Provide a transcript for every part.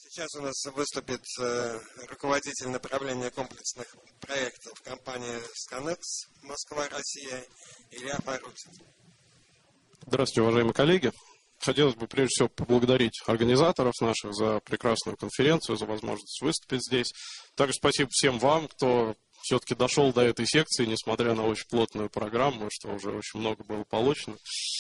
Сейчас у нас выступит руководитель направления комплексных проектов компании Scanex Москва, Россия, Илья Парутин. Здравствуйте, уважаемые коллеги. Хотелось бы прежде всего поблагодарить организаторов наших за прекрасную конференцию, за возможность выступить здесь. Также спасибо всем вам, кто все-таки дошел до этой секции, несмотря на очень плотную программу, что уже очень много было получено.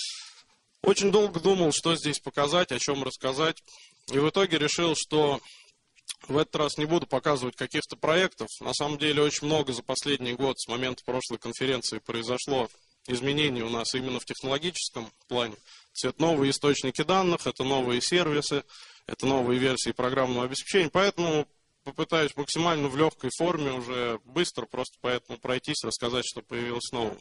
Очень долго думал, что здесь показать, о чем рассказать. И в итоге решил, что в этот раз не буду показывать каких-то проектов. На самом деле очень много за последний год с момента прошлой конференции произошло изменений у нас именно в технологическом плане. Это новые источники данных, это новые сервисы, это новые версии программного обеспечения. Поэтому попытаюсь максимально в легкой форме уже быстро просто поэтому пройтись, рассказать, что появилось нового.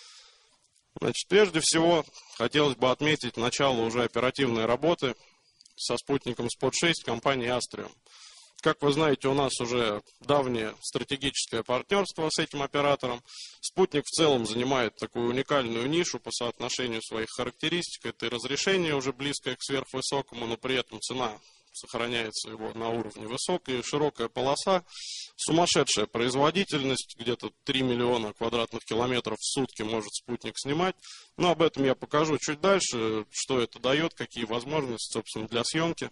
Значит, прежде всего хотелось бы отметить начало уже оперативной работы со спутником Spot-6 компании Astrium. Как вы знаете, у нас уже давнее стратегическое партнерство с этим оператором. Спутник в целом занимает такую уникальную нишу по соотношению своих характеристик. Это и разрешение уже близкое к сверхвысокому, но при этом цена сохраняется его на уровне высокой, широкая полоса, сумасшедшая производительность, где-то 3 миллиона квадратных километров в сутки может спутник снимать. Но об этом я покажу чуть дальше, что это дает, какие возможности, собственно, для съемки.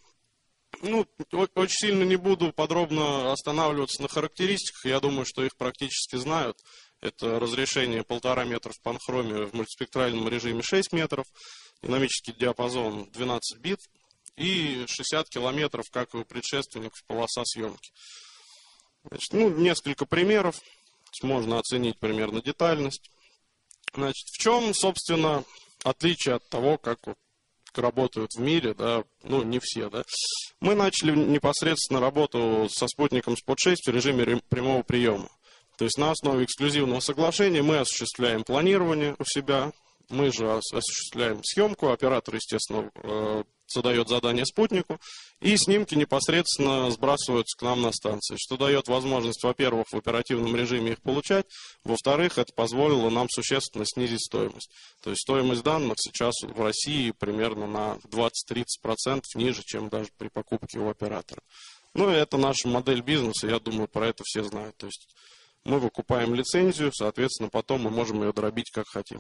Очень сильно не буду подробно останавливаться на характеристиках, я думаю, что их практически знают. Это разрешение 1,5 метра в панхроме в мультиспектральном режиме 6 метров, динамический диапазон 12 бит и 60 километров, как и у предшественников, полоса съемки. Значит, несколько примеров, можно оценить примерно детальность. Значит, в чем, собственно, отличие от того, как работают в мире, да, не все, да. Мы начали непосредственно работу со спутником Spot-6 в режиме прямого приема. То есть на основе эксклюзивного соглашения мы осуществляем планирование у себя, мы же осуществляем съемку, оператор, естественно, задает задание спутнику, и снимки непосредственно сбрасываются к нам на станции, что дает возможность, во-первых, в оперативном режиме их получать, во-вторых, это позволило нам существенно снизить стоимость. То есть стоимость данных сейчас в России примерно на 20-30% ниже, чем даже при покупке у оператора. Это наша модель бизнеса, я думаю, про это все знают. То есть мы выкупаем лицензию, соответственно, потом мы можем ее дробить как хотим.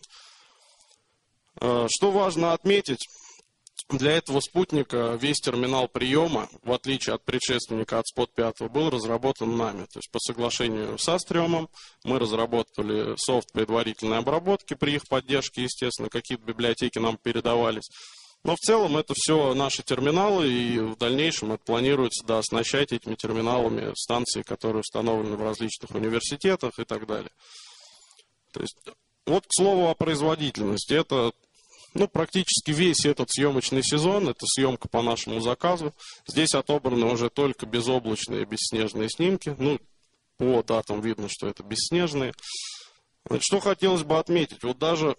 Что важно отметить, для этого спутника весь терминал приема, в отличие от предшественника от Spot 5, был разработан нами. То есть по соглашению с Astrium мы разработали софт предварительной обработки при их поддержке, естественно, какие-то библиотеки нам передавались. Но в целом это все наши терминалы, и в дальнейшем это планируется оснащать этими терминалами станции, которые установлены в различных университетах и так далее. То есть, к слову о производительности. Это практически весь этот съемочный сезон, это съемка по нашему заказу. Здесь отобраны уже только безоблачные, бесснежные снимки. По датам видно, что это бесснежные. Значит, что хотелось бы отметить. Даже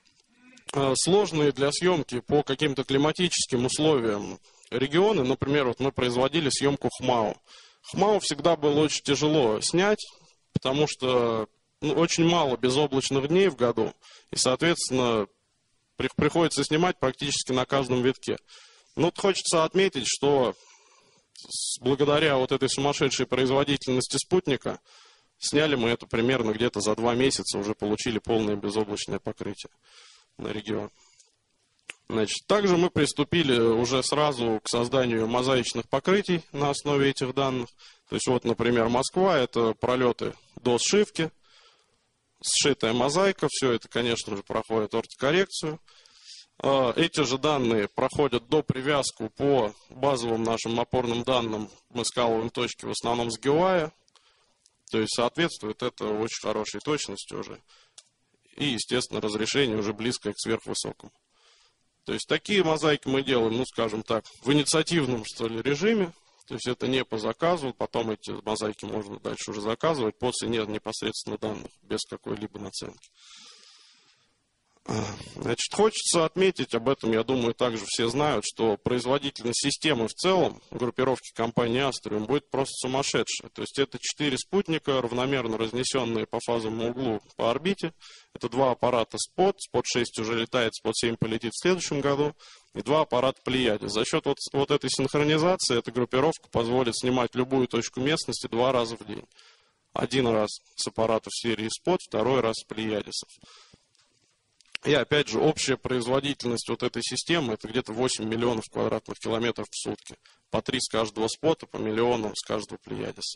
сложные для съемки по каким-то климатическим условиям регионы, например, мы производили съемку ХМАО. ХМАО всегда было очень тяжело снять, потому что очень мало безоблачных дней в году, и, соответственно, приходится снимать практически на каждом витке. Хочется отметить, что благодаря этой сумасшедшей производительности спутника сняли мы это примерно где-то за 2 месяца, уже получили полное безоблачное покрытие на регион. Значит, также мы приступили уже сразу к созданию мозаичных покрытий на основе этих данных. То есть например, Москва, это пролеты до сшивки, сшитая мозаика, все это, конечно же, проходит ортокоррекцию. Эти же данные проходят до привязку по базовым нашим опорным данным. Мы скалываем точки в основном с GUI, то есть соответствует это очень хорошей точности уже. И, естественно, разрешение уже близкое к сверхвысокому. То есть такие мозаики мы делаем, скажем так, в инициативном, режиме. То есть это не по заказу, потом эти мозаики можно дальше уже заказывать по цене непосредственно данных, без какой-либо наценки. Значит, хочется отметить, об этом, я думаю, также все знают, что производительность системы в целом, группировки компании Astrium, будет просто сумасшедшая. То есть это 4 спутника, равномерно разнесенные по фазовому углу по орбите. Это 2 аппарата Spot 6 уже летает, Spot 7 полетит в следующем году, и 2 аппарата Pleiades. За счет вот этой синхронизации эта группировка позволит снимать любую точку местности 2 раза в день. 1 раз с аппаратов серии Spot, 2 раз с Pleiades. И опять же, общая производительность вот этой системы это где-то 8 миллионов квадратных километров в сутки. По 3 с каждого спота, по миллиону с каждого Pleiades.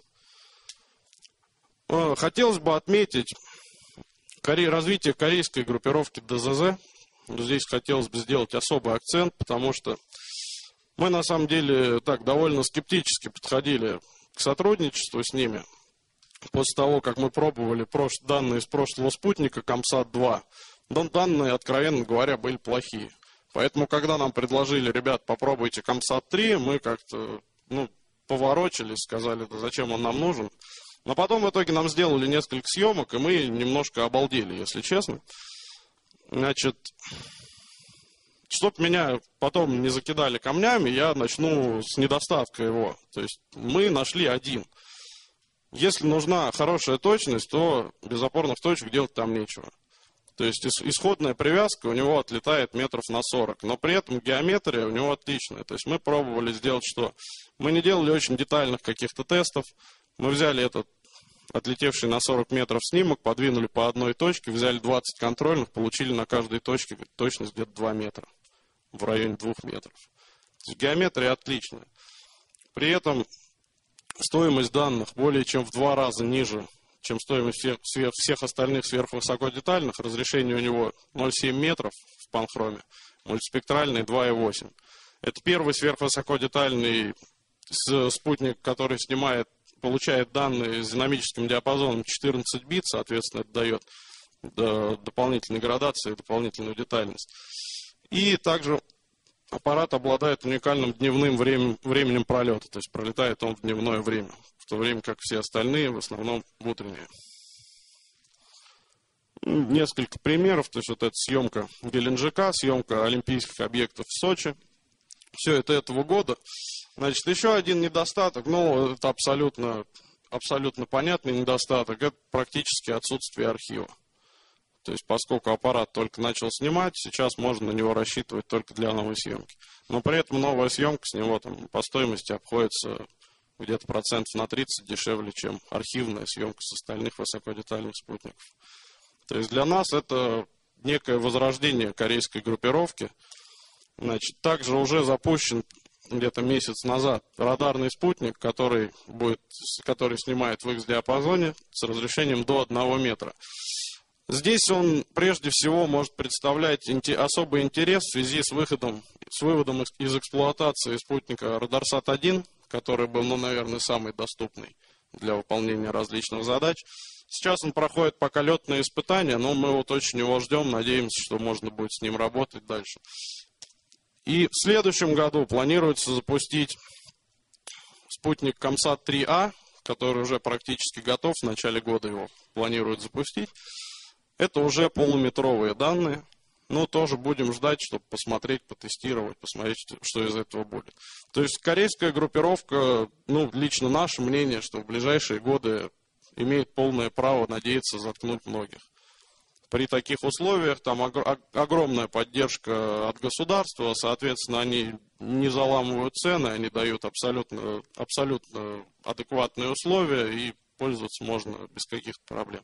Хотелось бы отметить развитие корейской группировки ДЗЗ. Здесь хотелось бы сделать особый акцент, потому что мы на самом деле так довольно скептически подходили к сотрудничеству с ними. После того, как мы пробовали данные с прошлого спутника COMSAT-2, данные, откровенно говоря, были плохие. Поэтому, когда нам предложили, ребят, попробуйте COMSAT-3, мы как-то поворочились, сказали, да зачем он нам нужен. Но потом в итоге нам сделали несколько съемок, и мы немножко обалдели, если честно. Значит, чтоб меня потом не закидали камнями, я начну с недостатка его. То есть мы нашли один. Если нужна хорошая точность, то без опорных точек делать там нечего. То есть исходная привязка у него отлетает метров на 40, но при этом геометрия у него отличная. То есть мы пробовали сделать что? Мы не делали очень детальных каких-то тестов. Мы взяли этот отлетевший на 40 метров снимок, подвинули по одной точке, взяли 20 контрольных, получили на каждой точке точность где-то 2 метра, в районе 2 метров. То есть геометрия отличная. При этом стоимость данных более чем в 2 раза ниже, чем стоимость всех остальных сверхвысокодетальных. Разрешение у него 0,7 метров в панхроме, мультиспектральный 2,8. Это первый сверхвысокодетальный спутник, который получает данные с динамическим диапазоном 14 бит, соответственно, это дает дополнительной градации, дополнительную детальность. И также аппарат обладает уникальным дневным временем пролета, то есть пролетает он в дневное время, в то время как все остальные в основном в утреннее. Несколько примеров, то есть вот эта съемка Геленджика, съемка олимпийских объектов в Сочи. Все это этого года. Значит, еще один недостаток, это абсолютно понятный недостаток, это практически отсутствие архива. То есть, поскольку аппарат только начал снимать, сейчас можно на него рассчитывать только для новой съемки. Но при этом новая съемка с него по стоимости обходится где-то процентов на 30 дешевле, чем архивная съемка с остальных высокодетальных спутников. То есть для нас это некое возрождение корейской группировки. Значит, также уже запущен где-то месяц назад радарный спутник, который снимает в X-диапазоне с разрешением до 1 метра. Здесь он прежде всего может представлять особый интерес в связи с выводом из эксплуатации спутника RadarSat-1, который был, наверное, самый доступный для выполнения различных задач. Сейчас он проходит пока летные испытания, но мы вот очень его ждем, надеемся, что можно будет с ним работать дальше. И в следующем году планируется запустить спутник COMSAT-3A, который уже практически готов, в начале года его планируют запустить. Это уже полуметровые данные, но тоже будем ждать, чтобы посмотреть, потестировать, посмотреть, что из этого будет. То есть корейская группировка, лично наше мнение, что в ближайшие годы имеет полное право надеяться заткнуть многих. При таких условиях там огромная поддержка от государства, соответственно, они не заламывают цены, они дают абсолютно адекватные условия, и пользоваться можно без каких-то проблем.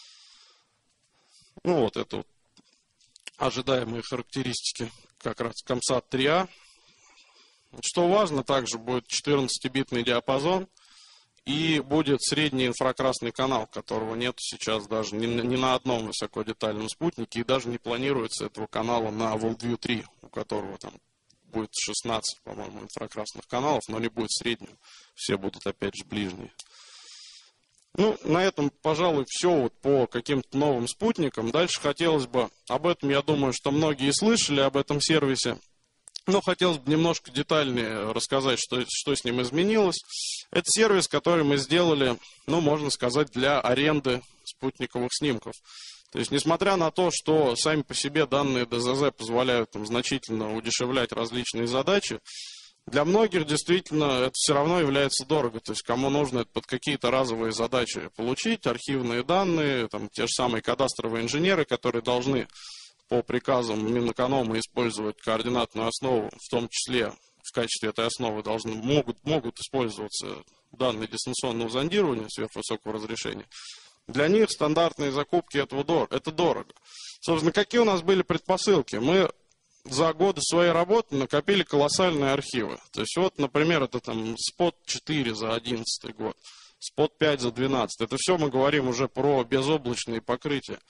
Это ожидаемые характеристики как раз COMSAT-3A. Что важно, также будет 14-битный диапазон. И будет средний инфракрасный канал, которого нет сейчас даже ни на одном высокодетальном спутнике. И даже не планируется этого канала на WorldView 3, у которого там будет 16, по-моему, инфракрасных каналов, но не будет среднего. Все будут, опять же, ближние. На этом, пожалуй, все по каким-то новым спутникам. Дальше хотелось бы, об этом, я думаю, что многие слышали, об этом сервисе. Но хотелось бы немножко детальнее рассказать, что с ним изменилось. Это сервис, который мы сделали, можно сказать, для аренды спутниковых снимков. То есть, несмотря на то, что сами по себе данные ДЗЗ позволяют там значительно удешевлять различные задачи, для многих действительно это все равно является дорого. То есть, кому нужно это под какие-то разовые задачи получить, архивные данные, там, те же самые кадастровые инженеры, которые должны по приказам Минэконома использовать координатную основу, в том числе в качестве этой основы могут использоваться данные дистанционного зондирования сверхвысокого разрешения. Для них стандартные закупки это дорого. Собственно, какие у нас были предпосылки? Мы за годы своей работы накопили колоссальные архивы. То есть вот, например, это там СПОТ 4 за 2011 год, СПОТ 5 за 2012. Это все мы говорим уже про безоблачные покрытия.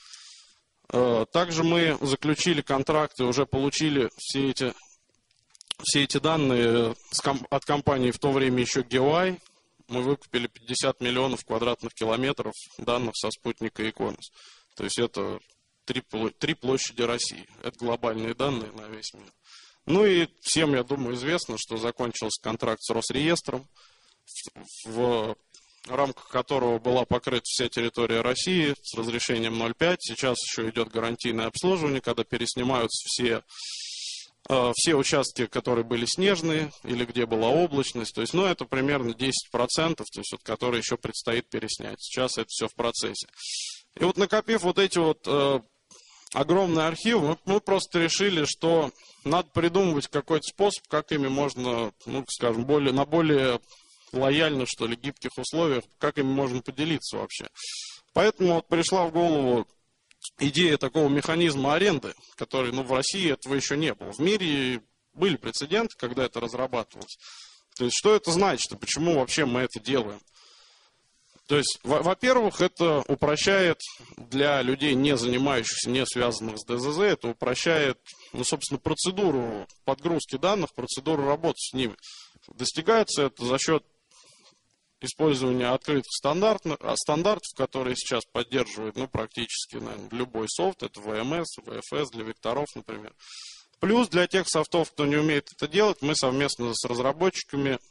Также мы заключили контракты, уже получили все эти данные от компании в то время еще GeoEye. Мы выкупили 50 миллионов квадратных километров данных со спутника Иконос. То есть это три площади России. Это глобальные данные на весь мир. Ну и всем, я думаю, известно, что закончился контракт с Росреестром, в рамках которого была покрыта вся территория России с разрешением 0,5. Сейчас еще идет гарантийное обслуживание, когда переснимаются все участки, которые были снежные или где была облачность. То есть, ну, это примерно 10%, то есть, вот, которые еще предстоит переснять. Сейчас это все в процессе. И вот, накопив вот эти вот огромные архивы, мы просто решили, что надо придумывать какой-то способ, как ими можно, ну, скажем, на более лояльных, что ли, гибких условиях, как ими можно поделиться вообще. Поэтому вот пришла в голову идея такого механизма аренды, который, ну, в России этого еще не было. В мире были прецеденты, когда это разрабатывалось. То есть, что это значит и почему вообще мы это делаем? То есть, во-первых, это упрощает для людей, не занимающихся, не связанных с ДЗЗ, это упрощает, ну, собственно, процедуру подгрузки данных, процедуру работы с ними. Достигается это за счет использования открытых стандартов, которые сейчас поддерживает, ну, практически, наверное, любой софт. Это VMS, VFS для векторов, например. Плюс для тех софтов, кто не умеет это делать, мы совместно с разработчиками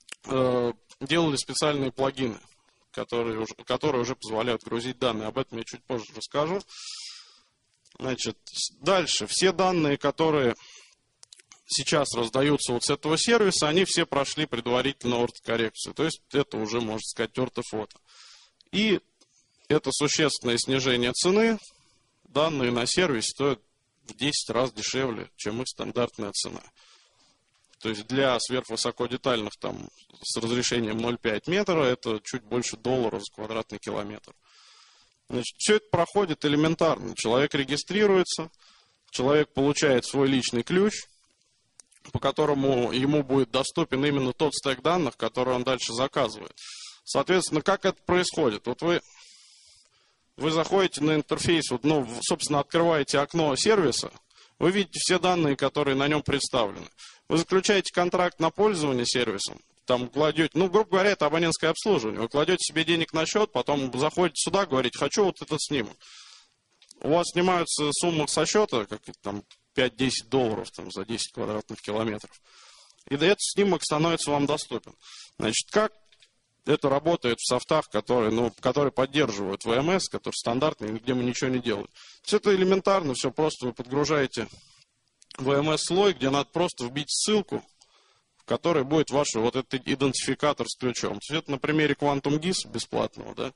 делали специальные плагины, которые уже позволяют грузить данные. Об этом я чуть позже расскажу. Значит, дальше. Все данные, которые сейчас раздаются вот с этого сервиса, они все прошли предварительно ортокоррекцию. То есть это уже, можно сказать, ортофото. И это существенное снижение цены. Данные на сервисе стоят в 10 раз дешевле, чем их стандартная цена. То есть для сверхвысокодетальных там с разрешением 0,5 метра это чуть больше $1 за квадратный километр. Значит, все это проходит элементарно. Человек регистрируется, человек получает свой личный ключ, по которому ему будет доступен именно тот стек данных, который он дальше заказывает. Соответственно, как это происходит? Вот вы заходите на интерфейс, вот, ну, собственно, открываете окно сервиса, вы видите все данные, которые на нем представлены. Вы заключаете контракт на пользование сервисом, там кладете, ну, грубо говоря, это абонентское обслуживание. Вы кладете себе денег на счет, потом заходите сюда, говорите, хочу вот этот снимок. У вас снимаются суммы со счета, как там $5-10 там, за 10 квадратных километров. И этот снимок становится вам доступен. Значит, как это работает в софтах, которые поддерживают VMS, которые стандартные, где мы ничего не делаем. Все это элементарно, все просто вы подгружаете VMS-слой, где надо просто вбить ссылку, в которой будет ваш вот этот идентификатор с ключом. Это на примере Quantum GIS бесплатного, да.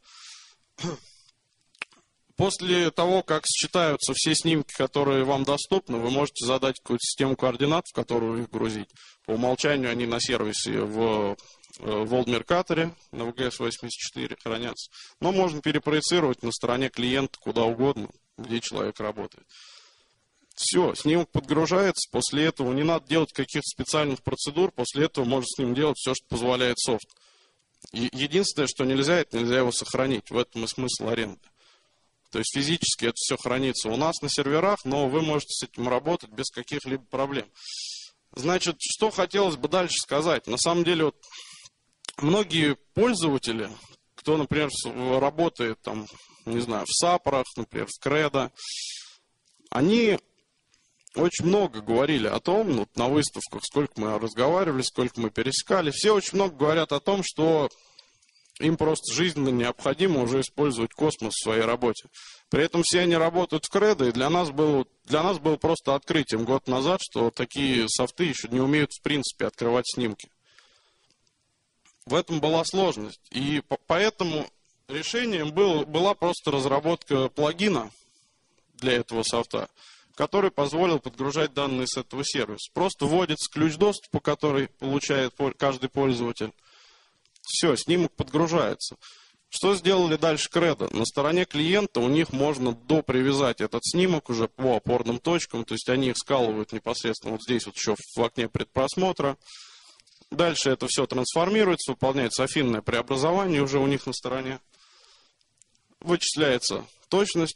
После того, как считаются все снимки, которые вам доступны, вы можете задать какую-то систему координат, в которую их грузить. По умолчанию они на сервисе в WorldMercator на VGS84 хранятся. Но можно перепроецировать на стороне клиента куда угодно, где человек работает. Все, снимок подгружается, после этого не надо делать каких-то специальных процедур, после этого можно с ним делать все, что позволяет софт. И единственное, что нельзя, это нельзя его сохранить. В этом и смысл аренды. То есть физически это все хранится у нас на серверах, но вы можете с этим работать без каких-либо проблем. Значит, что хотелось бы дальше сказать. На самом деле, вот, многие пользователи, кто, например, работает там, не знаю, в САПрах, например, в Кредо, они очень много говорили о том, ну, на выставках, сколько мы разговаривали, сколько мы пересекали, все очень много говорят о том, что им просто жизненно необходимо уже использовать космос в своей работе. При этом все они работают в Кредо, и для нас было просто открытием год назад, что такие софты еще не умеют в принципе открывать снимки. В этом была сложность. И поэтому решением была просто разработка плагина для этого софта, который позволил подгружать данные с этого сервиса. Просто вводится ключ доступа, который получает каждый пользователь. Все, снимок подгружается. Что сделали дальше Кредо? На стороне клиента у них можно допривязать этот снимок уже по опорным точкам, то есть они их скалывают непосредственно вот здесь вот еще в окне предпросмотра. Дальше это все трансформируется, выполняется афинное преобразование уже у них на стороне. Вычисляется точность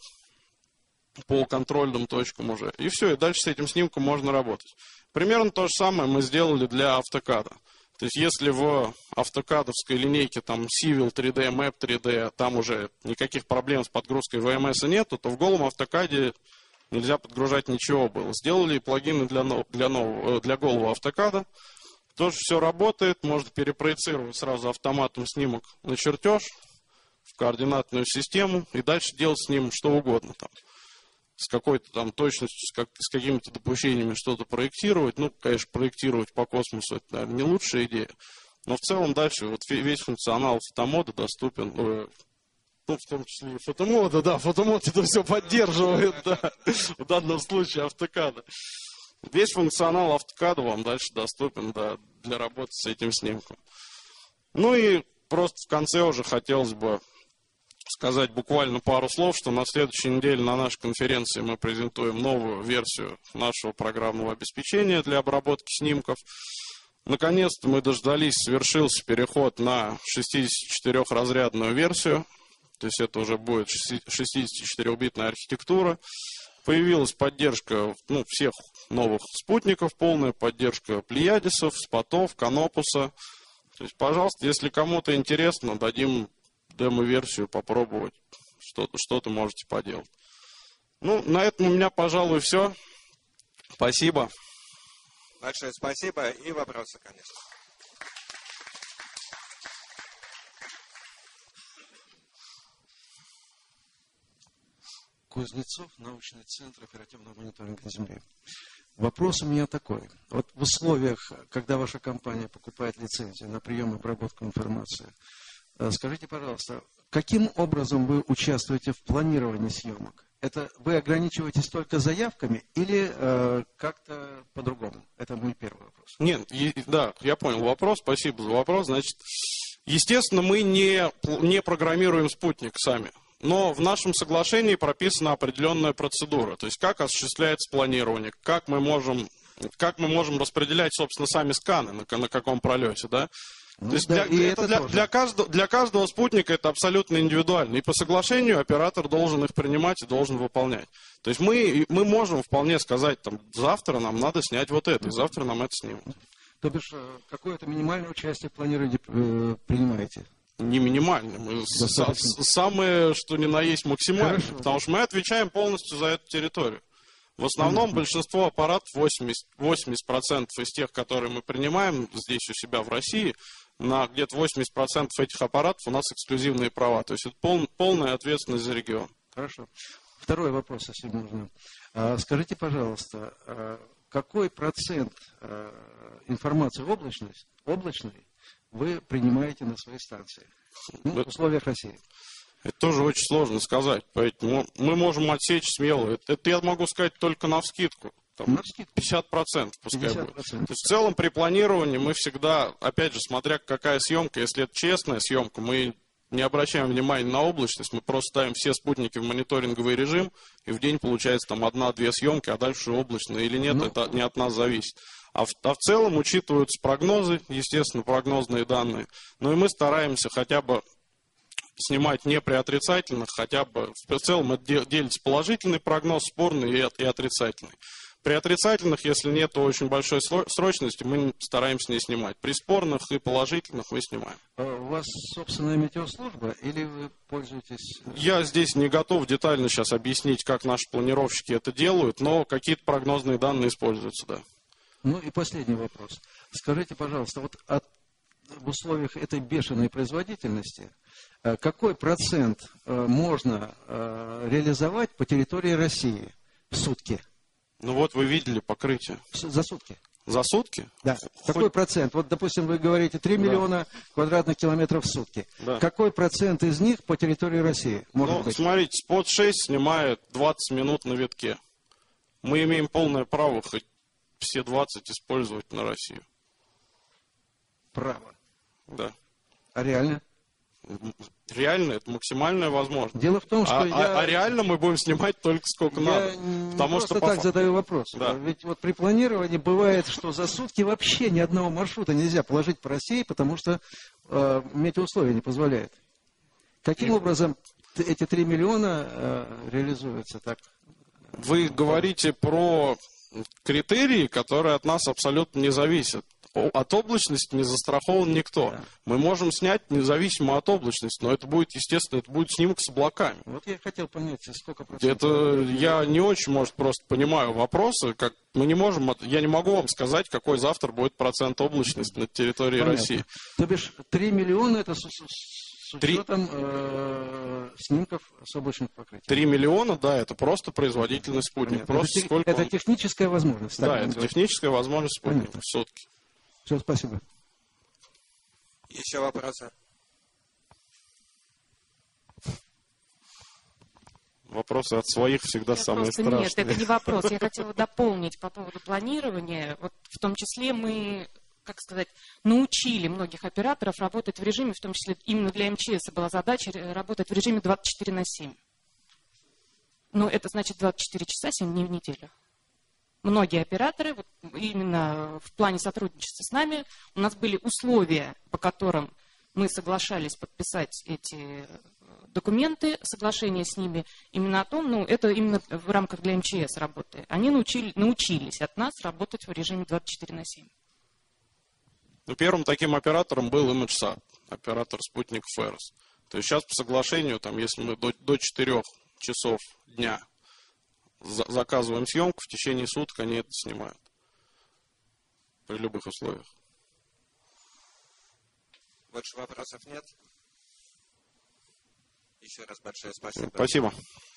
по контрольным точкам уже. И все, и дальше с этим снимком можно работать. Примерно то же самое мы сделали для автокада. То есть если в автокадовской линейке там Civil 3D, Map 3D, там уже никаких проблем с подгрузкой VMS нету, то в голом автокаде нельзя подгружать ничего было. Сделали плагины для голого автокада. Тоже все работает, можно перепроецировать сразу автоматом снимок на чертеж, в координатную систему и дальше делать с ним что угодно. Там, с какой-то там точностью, с какими-то допущениями что-то проектировать. Ну, конечно, проектировать по космосу это, наверное, не лучшая идея. Но в целом дальше вот весь функционал фотомода доступен. Ну, в том числе и фотомода, да, фотомод это все поддерживает, да, в данном случае автокада. Весь функционал автокада вам дальше доступен, да, для работы с этим снимком. Ну и просто в конце уже хотелось бы сказать буквально пару слов, что на следующей неделе на нашей конференции мы презентуем новую версию нашего программного обеспечения для обработки снимков. Наконец-то мы дождались, совершился переход на 64-разрядную версию, то есть это уже будет 64-битная архитектура. Появилась поддержка всех новых спутников, полная поддержка Плеядисов, Спотов, Канопуса. То есть, пожалуйста, если кому-то интересно, дадим демо-версию попробовать, что-то можете поделать. Ну, на этом у меня, пожалуй, все. Спасибо. Большое спасибо и вопросы, конечно. Кузнецов, научный центр оперативного мониторинга Земли. Вопрос у меня такой. Вот в условиях, когда ваша компания покупает лицензию на прием и обработку информации, скажите, пожалуйста, каким образом вы участвуете в планировании съемок? Это вы ограничиваетесь только заявками или как-то по-другому? Это мой первый вопрос. Нет, да, я понял вопрос, спасибо за вопрос. Значит, естественно, мы не программируем спутник сами. Но в нашем соглашении прописана определенная процедура. То есть, как осуществляется планирование, как мы можем распределять, собственно, сами сканы, на каком пролете, да? То есть для каждого спутника это абсолютно индивидуально. И по соглашению оператор должен их принимать и должен выполнять. То есть мы можем вполне сказать, там, завтра нам надо снять вот это, и завтра нам это снимут. То бишь, какое-то минимальное участие в планировании принимаете? Не минимально, мы самое, что ни на есть, максимально. Хорошо. Потому что мы отвечаем полностью за эту территорию. В основном большинство аппаратов, 80% из тех, которые мы принимаем здесь у себя в России, на где-то 80% этих аппаратов у нас эксклюзивные права. То есть это полная ответственность за регион. Хорошо. Второй вопрос, если можно. Скажите, пожалуйста, какой процент информации облачной вы принимаете на своей станции в условиях России? Это тоже очень сложно сказать. Поэтому мы можем отсечь смело. Это я могу сказать только навскидку. Там 50% пускай 50%. Будет. То есть в целом при планировании мы всегда, опять же, смотря какая съемка, если это честная съемка, мы не обращаем внимания на облачность, мы просто ставим все спутники в мониторинговый режим, и в день получается там 1-2 съемки, а дальше облачно или нет, это не от нас зависит. А в целом учитываются прогнозы, естественно, прогнозные данные. Ну и мы стараемся хотя бы снимать не при отрицательных, хотя бы в целом это делится положительный прогноз, спорный и отрицательный. При отрицательных, если нет очень большой срочности, мы стараемся не снимать. При спорных и положительных мы снимаем. У вас собственная метеослужба или вы пользуетесь... Я здесь не готов детально сейчас объяснить, как наши планировщики это делают, но какие-то прогнозные данные используются, да. Ну и последний вопрос. Скажите, пожалуйста, вот от в условиях этой бешеной производительности, какой процент можно реализовать по территории России в сутки? Ну вот вы видели покрытие. За сутки? За сутки? Да. Какой процент? Вот, допустим, вы говорите 3 миллиона квадратных километров в сутки. Да. Какой процент из них по территории России? Может быть? Смотрите, спот 6 снимает 20 минут на витке. Мы имеем полное право хоть все 20 использовать на Россию. Право. Да. А реально? Реально, это максимальная возможность. Дело в том, что а реально мы будем снимать только сколько надо. Я Потому просто что так задаю вопрос. Да. Ведь вот при планировании бывает, что за сутки вообще ни одного маршрута нельзя положить по России, потому что метеоусловия не позволяют. Каким образом эти 3 миллиона реализуются так? Вы говорите про критерии, которые от нас абсолютно не зависят. От облачности не застрахован никто. Да. Мы можем снять независимо от облачности, но это будет, естественно, это будет снимок с облаками. Вот я хотел понять, сколько процентов. Это я не очень, может, просто понимаю вопросы. Как мы не можем, я не могу вам сказать, какой завтра будет процент облачности на территории Понятно. России. То бишь 3 миллиона это с учетом снимков с облачных покрытий. 3 миллиона, да, это просто производительный спутник. Понятно. Просто сколько это он... техническая возможность. Да, так это говорить. техническая возможность спутника. Понятно. В сутки. Все, спасибо. Еще вопросы? Вопросы от своих всегда самые страшные. Нет, это не вопрос. Я хотела дополнить по поводу планирования. Вот в том числе мы, как сказать, научили многих операторов работать в режиме, в том числе именно для МЧС была задача работать в режиме 24/7. Но это значит 24 часа, 7 дней в неделю. Многие операторы, вот именно в плане сотрудничества с нами, у нас были условия, по которым мы соглашались подписать эти документы, соглашения с ними, именно о том, это именно в рамках для МЧС работы. Они научились от нас работать в режиме 24/7. Первым таким оператором был ImageSat, оператор спутника ФЭРОС. То есть сейчас по соглашению, если мы до 4 часов дня заказываем съемку, в течение суток они это снимают. При любых условиях. Больше вопросов нет? Еще раз большое спасибо. Спасибо.